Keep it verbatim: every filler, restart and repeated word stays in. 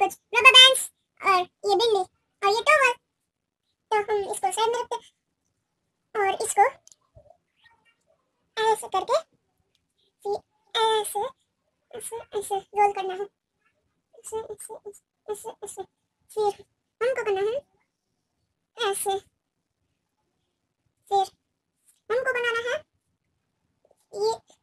कुछ rubber bands और ये बिल्ली और ये टॉवल। तो हम इसको साइड में रखते हैं और इसको ऐसे करके फिर ऐसे ऐसे ऐसे रोल करना है, ऐसे ऐसे ऐसे ऐसे। फिर हमको करना है ऐसे, फिर हमको बनाना है ये